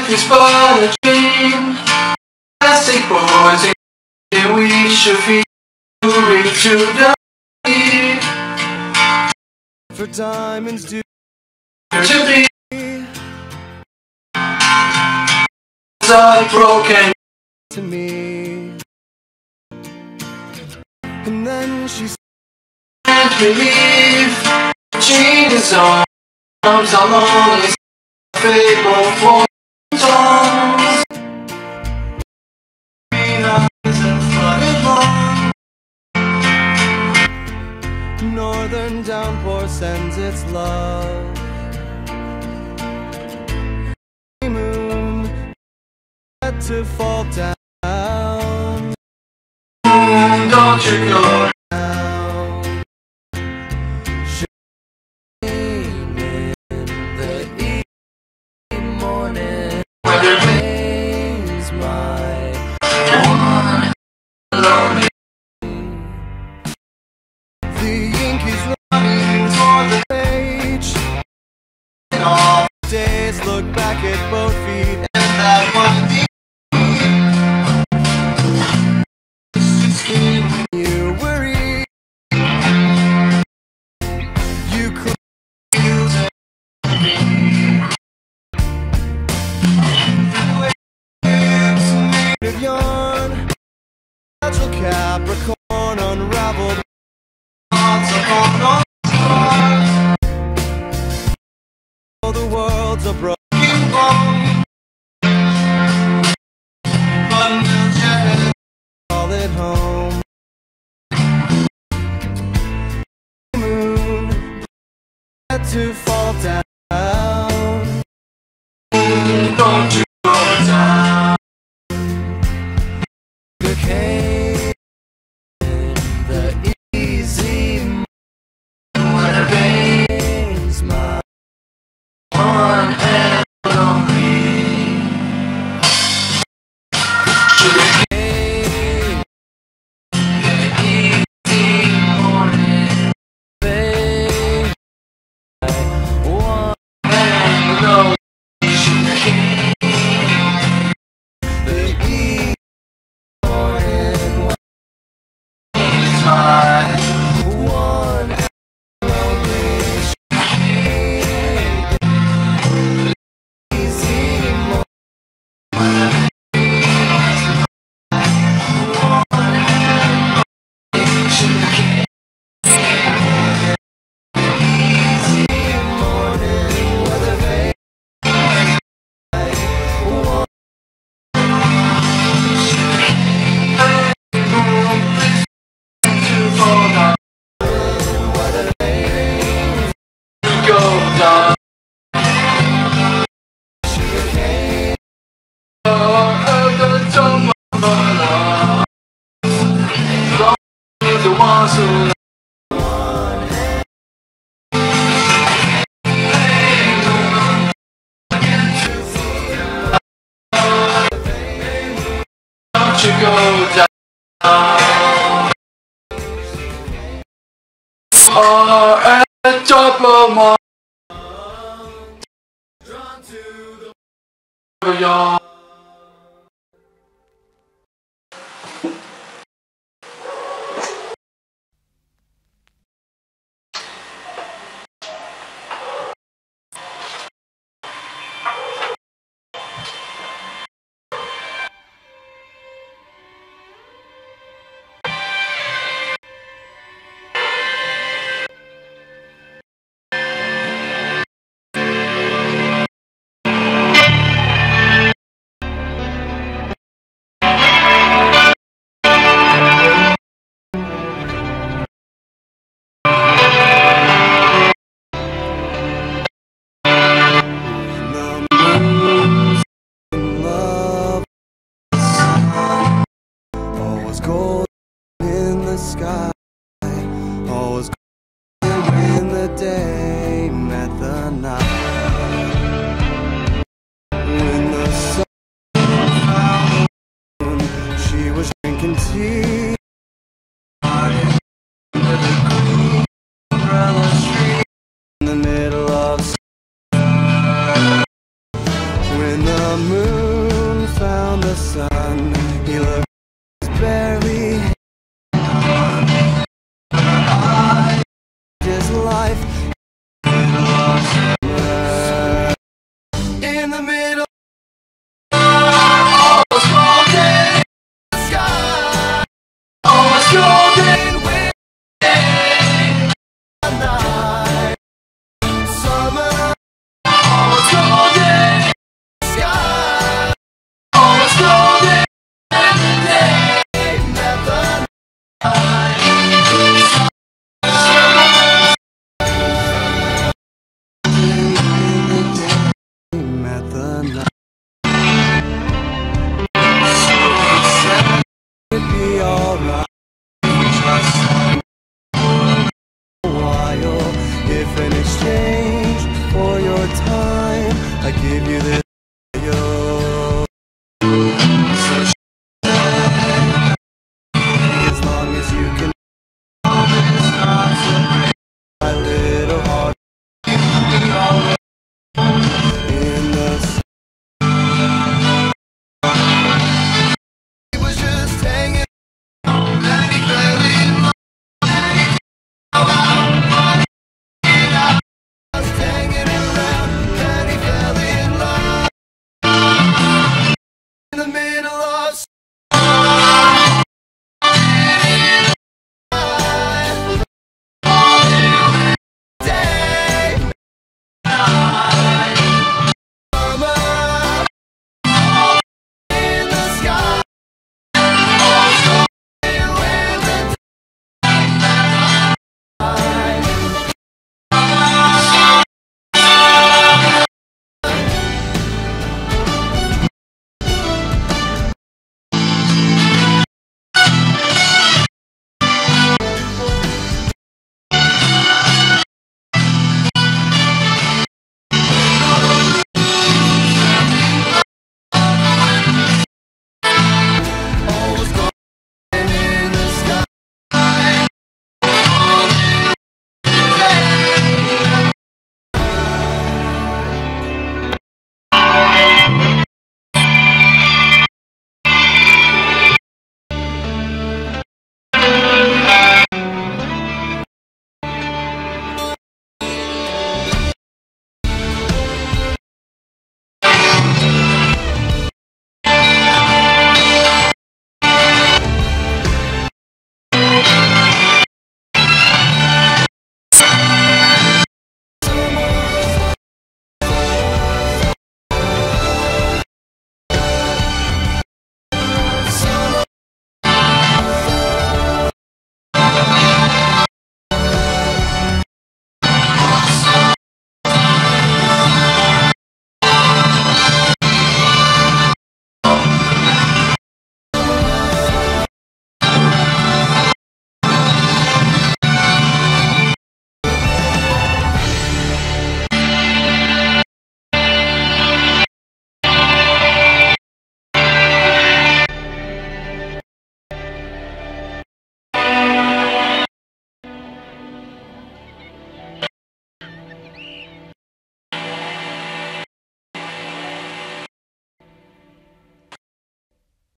life is but a dream. Plastic boys and we should feel reach to the deep. For diamonds do To be are broken to me. And then she can't believe Jesus arms how long is faithful for songs. northern downpour sends its love. Moon had to fall down. Don't you go Down. Shame in the morning. whether Rains my one alone. the ink is running for the page. All Days look back at both feet. that was deep. You worry. You could of yarn. Natural Capricorn unraveled. Oh, the world's a broken call it home. Moon had to fall down. Don't you go down. The cave in the easy Whether veins my one and only. Should cave easy morning veins one and alone. the easy morning Time. one lonely easy morning. You go down, or at the top of my drawn to the yawn. Gold in the sky, always gold in the day.